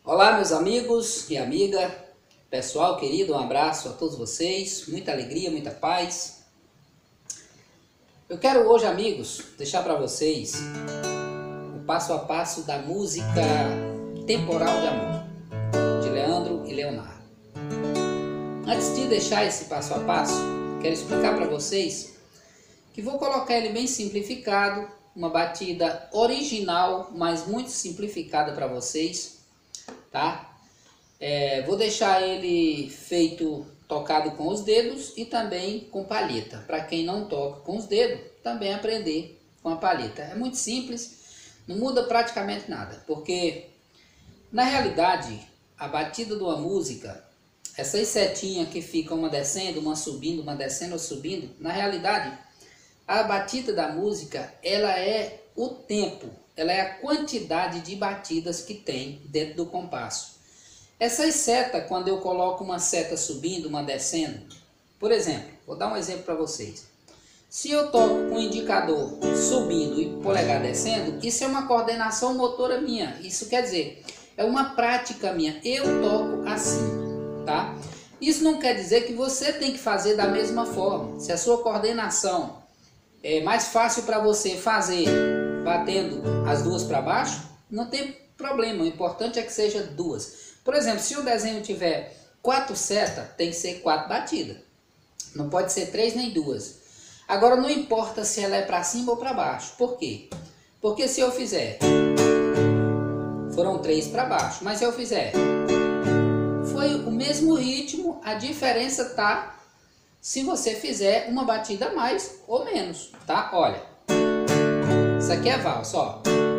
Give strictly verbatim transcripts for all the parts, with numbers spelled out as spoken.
Olá, meus amigos e amiga, pessoal querido, um abraço a todos vocês, muita alegria, muita paz. Eu quero hoje, amigos, deixar para vocês o passo a passo da música Temporal de Amor, de Leandro e Leonardo. Antes de deixar esse passo a passo, quero explicar para vocês que vou colocar ele bem simplificado, uma batida original, mas muito simplificada para vocês, tá? É, vou deixar ele feito tocado com os dedos e também com palheta. Para quem não toca com os dedos, também aprender com a palheta. É muito simples, não muda praticamente nada, porque na realidade a batida de uma música, essas setinhas que ficam uma descendo, uma subindo, uma descendo ou subindo, na realidade a batida da música, ela é o tempo, ela é a quantidade de batidas que tem dentro do compasso. Essas setas, quando eu coloco uma seta subindo, uma descendo, por exemplo, vou dar um exemplo para vocês. Se eu toco com o indicador subindo e polegar descendo, isso é uma coordenação motora minha. Isso quer dizer, é uma prática minha. Eu toco assim, tá? Isso não quer dizer que você tem que fazer da mesma forma. Se a sua coordenação é mais fácil para você fazer batendo as duas para baixo, não tem problema. O importante é que seja duas. Por exemplo, se o desenho tiver quatro setas, tem que ser quatro batidas. Não pode ser três nem duas. Agora não importa se ela é para cima ou para baixo. Por quê? Porque se eu fizer, foram três para baixo, mas se eu fizer, foi o mesmo ritmo, a diferença tá se você fizer uma batida a mais ou menos, tá? Olha, isso aqui é valsa, ó.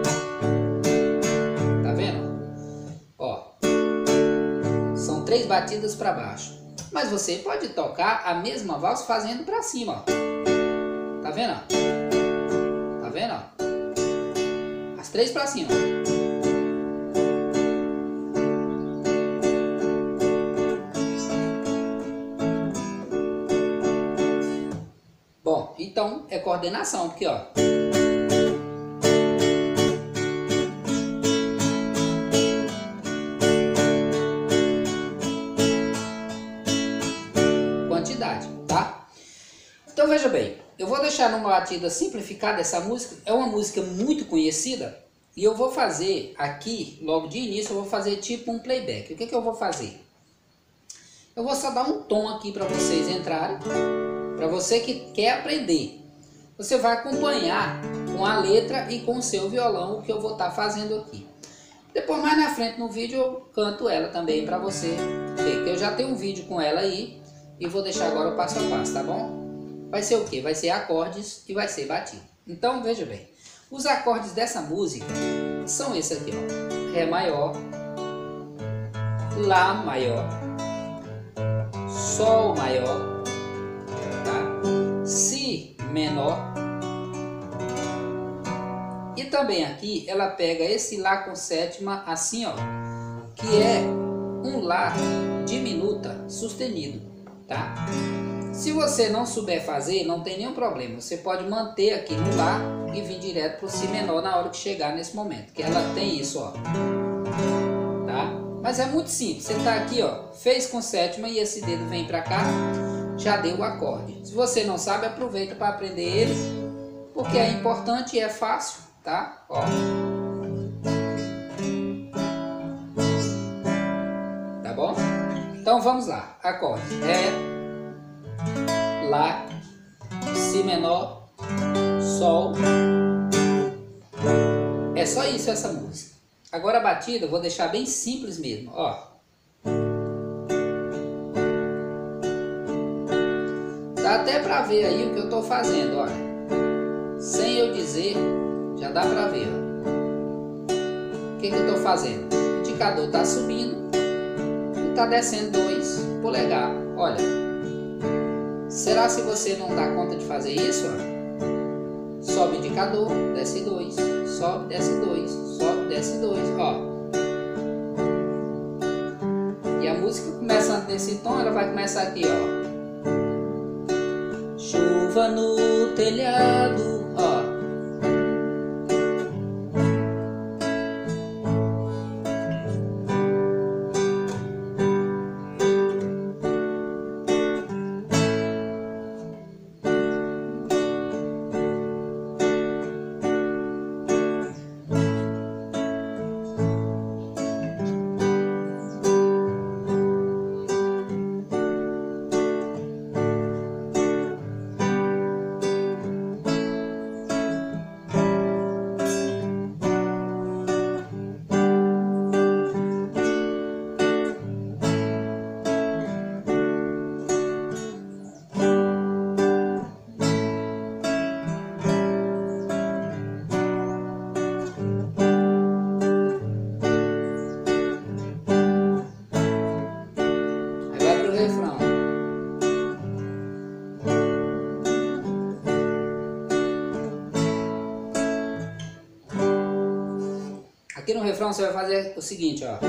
Tá vendo? Ó, são três batidas para baixo. Mas você pode tocar a mesma valsa fazendo para cima, ó. Tá vendo? Tá vendo? As três para cima. Bom, então é coordenação, porque ó, quantidade, tá? Então veja bem, eu vou deixar numa batida simplificada essa música, é uma música muito conhecida, e eu vou fazer aqui, logo de início, eu vou fazer tipo um playback. O que que eu vou fazer? Eu vou só dar um tom aqui para vocês entrarem. Para você que quer aprender, você vai acompanhar com a letra e com o seu violão o que eu vou estar fazendo aqui. Depois, mais na frente no vídeo, eu canto ela também para você ver, que eu já tenho um vídeo com ela aí e vou deixar agora o passo a passo, tá bom? Vai ser o que? Vai ser acordes e vai ser batido. Então, veja bem, os acordes dessa música são esse aqui, ó. Ré maior, Lá maior, Sol maior, Si menor, e também aqui ela pega esse Lá com sétima assim, ó, que é um Lá diminuta sustenido, tá? Se você não souber fazer, não tem nenhum problema, você pode manter aqui no Lá e vir direto pro Si menor na hora que chegar nesse momento, que ela tem isso, ó, tá? Mas é muito simples, você tá aqui, ó, fez com sétima e esse dedo vem pra cá, já deu o acorde. Se você não sabe, aproveita para aprender ele, porque é importante e é fácil, tá? Ó. Tá bom? Então vamos lá. Acorde. Ré, Lá, Si menor, Sol. É só isso essa música. Agora a batida eu vou deixar bem simples mesmo, ó. Dá até pra ver aí o que eu tô fazendo, olha. Sem eu dizer, já dá pra ver, ó. O que que eu tô fazendo? O indicador tá subindo e tá descendo dois polegar, olha. Será se você não dá conta de fazer isso, ó? Sobe o indicador, desce dois, sobe, desce dois, sobe, desce dois, ó. E a música começando nesse tom, ela vai começar aqui, ó. Chuva no telhado, ó. refrão você vai fazer o seguinte, ó.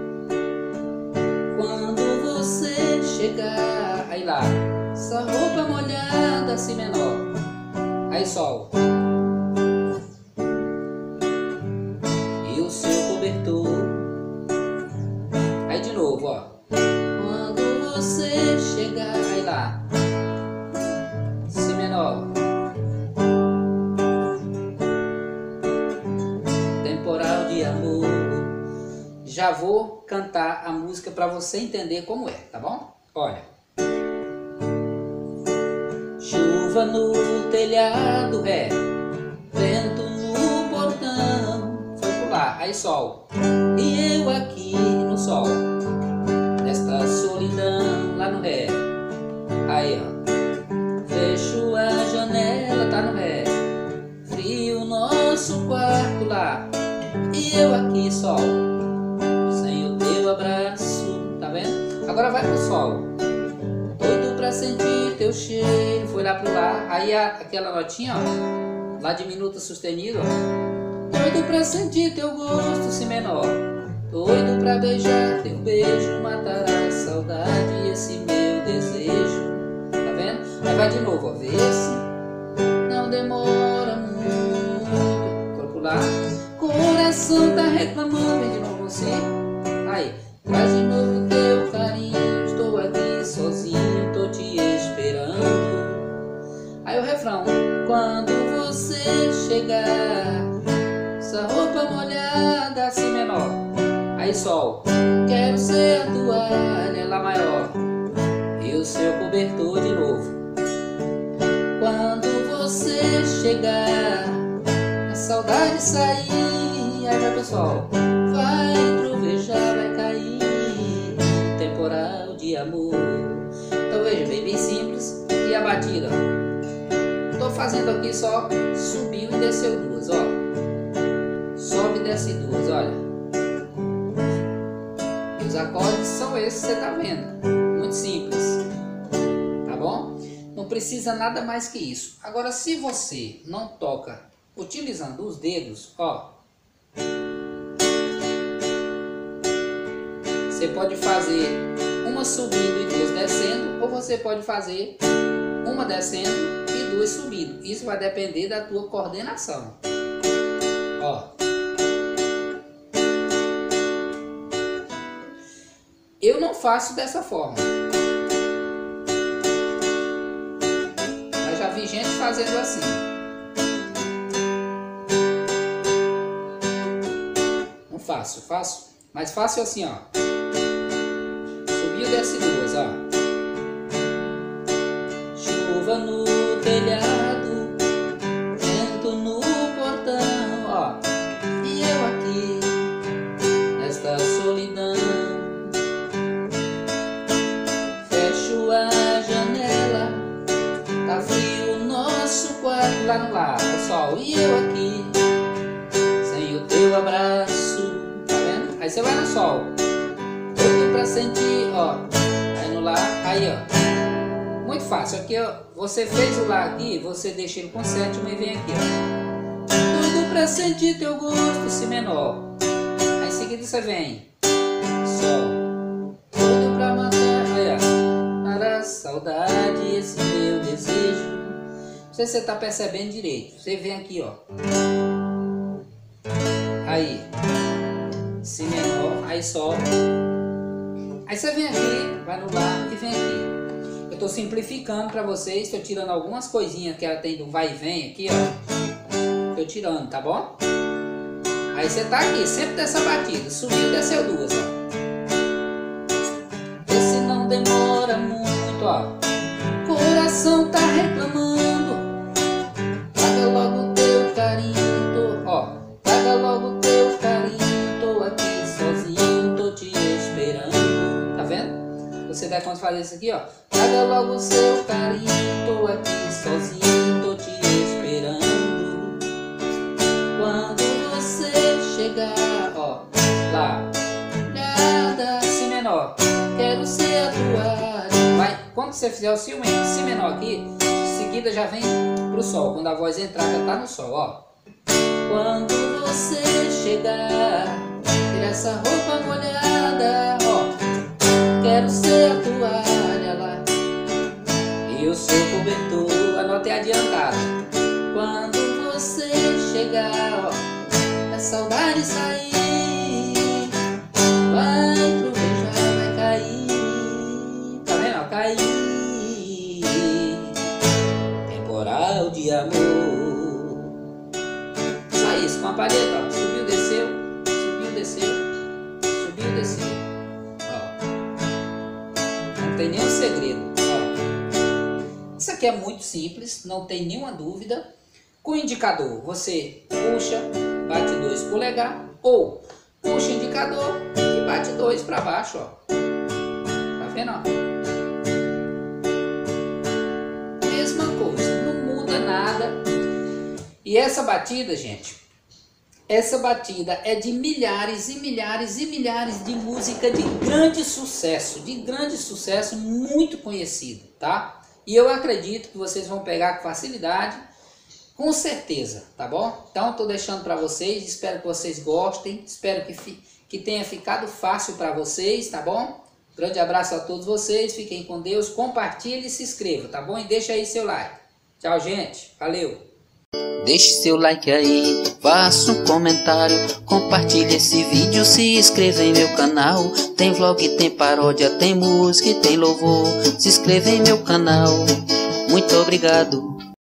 Quando você chegar, aí lá, essa roupa molhada, si menor, aí sol, e o seu cobertor, aí de novo, ó. Quando você chegar, aí lá, si menor, temporal de amor. Já vou cantar a música para você entender como é, tá bom? Olha. Chuva no telhado, ré, vento no portão, foi pro lá, aí sol, e eu aqui no sol, nesta solidão, lá no ré, aí ó, fecho a janela, tá no ré, frio nosso quarto lá, e eu aqui sol, sem o teu abraço, tá vendo? Agora vai pro sol, doido pra sentir teu cheiro, foi lá pro lá, aí a, aquela notinha, ó, lá diminuta sustenido, ó, doido pra sentir teu gosto, si menor, doido pra beijar teu beijo, matará a saudade e esse meu desejo, tá vendo? Aí vai de novo, ó, vê se não demora muito, foi pro lá, coração tá reclamando, vem de novo você, aí, traz de novo teu carinho, estou aqui sozinho, tô te esperando. Aí o refrão, quando você chegar, essa roupa molhada, si menor, aí sol, quero ser a toalha, lá maior, e o seu cobertor de novo. Quando você chegar, a saudade sair, aí vai pro sol, vai trovejar, vai cair, temporal de amor. Então veja, bem, bem simples. E a batida? Tô fazendo aqui só subiu e desceu duas, ó. Sobe e desce duas, olha. E os acordes são esses que você tá vendo. Muito simples. Tá bom? Não precisa nada mais que isso. Agora, se você não toca utilizando os dedos, ó, você pode fazer uma subindo e duas descendo, ou você pode fazer uma descendo e duas subindo. Isso vai depender da tua coordenação. Ó. Eu não faço dessa forma. Mas já vi gente fazendo assim. Não faço, faço. Mas faço assim, ó. Subiu, desce duas, ó. Chuva no telhado, vento no portão, ó. E eu aqui, nesta solidão. Fecho a janela, tá frio o nosso quarto lá no lar, pessoal. E eu aqui, sem o teu abraço, tá vendo? Aí você vai no sol. Doido pra sentir, ó, aí no lá, aí ó, muito fácil, aqui ó, você fez o lá aqui, você deixa ele com sétima e vem aqui ó, doido pra sentir teu gosto, si menor, aí em seguida você vem, sol, doido pra matar, aí ó, para a saudade, esse meu desejo, não sei se você tá percebendo direito, você vem aqui ó, aí, si menor, aí sol. Aí você vem aqui, vai no lá e vem aqui. Eu estou simplificando para vocês, estou tirando algumas coisinhas que ela tem do vai e vem aqui, ó. Estou tirando, tá bom? Aí você tá aqui, sempre dessa batida. Subiu, desceu duas, ó. Esse não demora muito, ó. Coração tá reclamando. Paga logo teu carinho, tô, ó. Paga logo teu carinho, tô aqui sozinho, tô te esperando. Tá vendo? Você dá conta de fazer isso aqui, ó. Traga logo o seu carinho, tô aqui sozinho, tô te esperando. Quando você chegar, ó, lá, nada, si menor, quero ser a tua. Vai, quando você fizer o si, si menor aqui, em seguida já vem pro sol. Quando a voz entrar, já tá no sol, ó. Quando você chegar, tira essa roupa molhada, ó. Quero ser a toalha lá e o seu cobertor. Anote adiantado. Quando você chegar, ó, a saudade sair, vai trovejar, vai cair. Tá vendo? Ó, cair. Temporal de amor. Só isso, com a palheta, ó. Subiu, desceu, subiu, desceu, subiu, desceu. Ó. Não tem nenhum segredo. Ó. Isso aqui é muito simples, não tem nenhuma dúvida. Com o indicador, você puxa, bate dois polegar, ou puxa o indicador e bate dois para baixo, ó. Tá vendo, ó? Mesma coisa, não muda nada. E essa batida, gente, essa batida é de milhares e milhares e milhares de música de grande sucesso, de grande sucesso, muito conhecido, tá? E eu acredito que vocês vão pegar com facilidade, com certeza, tá bom? Então, estou deixando para vocês, espero que vocês gostem, espero que, fi, que tenha ficado fácil para vocês, tá bom? Grande abraço a todos vocês, fiquem com Deus, compartilhe e se inscreva, tá bom? E deixa aí seu like. Tchau, gente, valeu! Deixe seu like aí, faça um comentário, compartilhe esse vídeo, se inscreva em meu canal. Tem vlog, tem paródia, tem música e tem louvor. Se inscreva em meu canal. Muito obrigado.